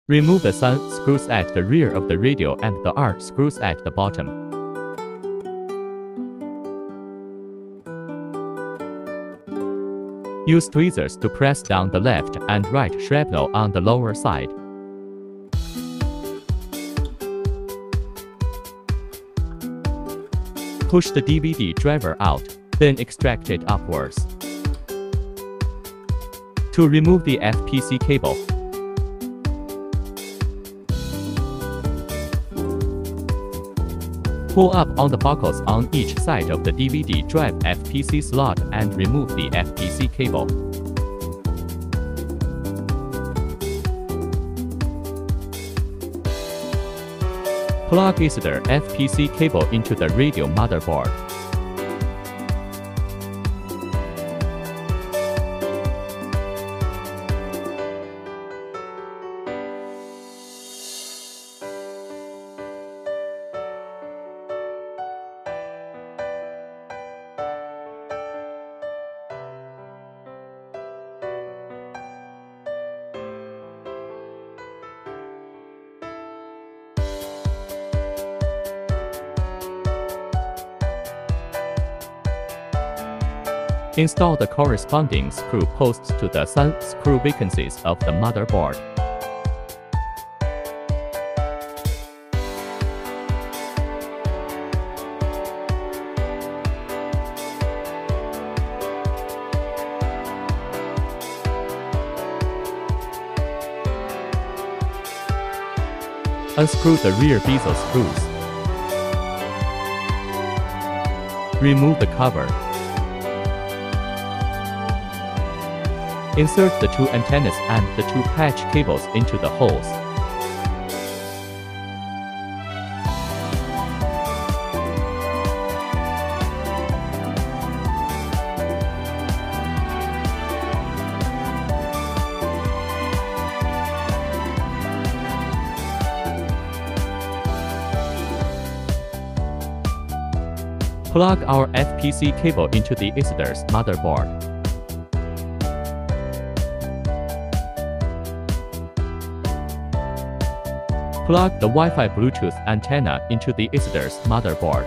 Remove the sun screws at the rear of the radio and the R screws at the bottom. Use tweezers to press down the left and right shrapnel on the lower side. Push the DVD driver out, then extract it upwards. To remove the FPC cable, pull up on the buckles on each side of the DVD drive FPC slot and remove the FPC cable. Plug either FPC cable into the radio motherboard. Install the corresponding screw posts to the sun screw vacancies of the motherboard. Unscrew the rear bezel screws. Remove the cover. Insert the two antennas and the two patch cables into the holes. Plug our FPC cable into the Isidar's motherboard. Plug the Wi-Fi Bluetooth antenna into the Isidar's motherboard.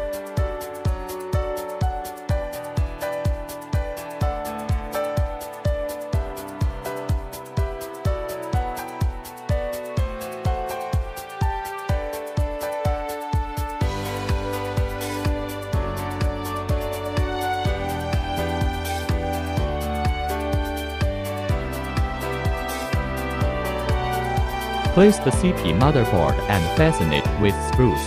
Place the CP motherboard and fasten it with screws.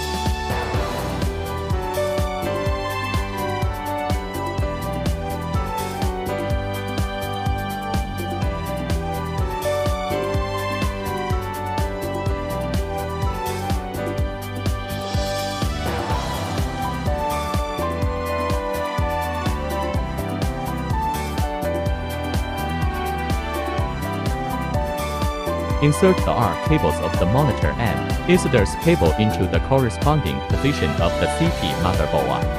Insert the R cables of the monitor and Isidar's cable into the corresponding position of the CP motherboard.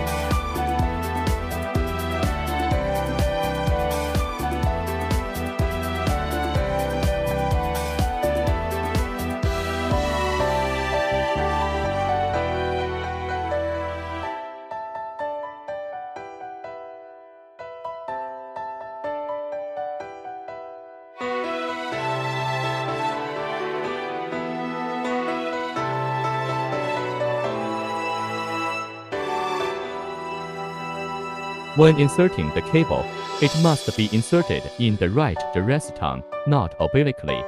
When inserting the cable, it must be inserted in the right direction, not obliquely.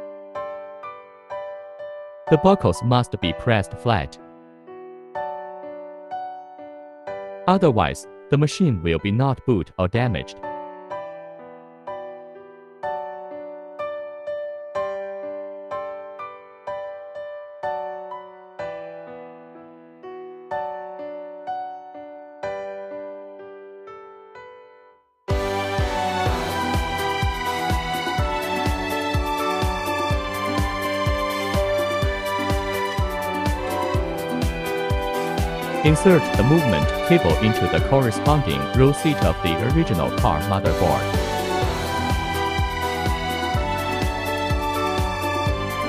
The buckles must be pressed flat. Otherwise, the machine will be not boot or damaged. Insert the movement cable into the corresponding row seat of the original car motherboard.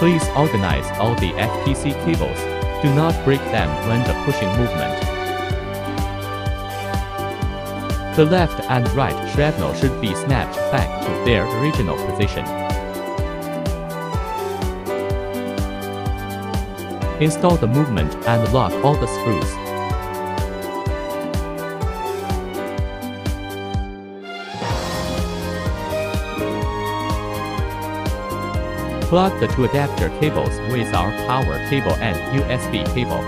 Please organize all the FTC cables. Do not break them when the pushing movement. The left and right shrapnel should be snapped back to their original position. Install the movement and lock all the screws. Plug the two adapter cables with our power cable and USB cable.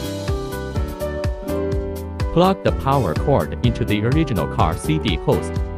Plug the power cord into the original car CD host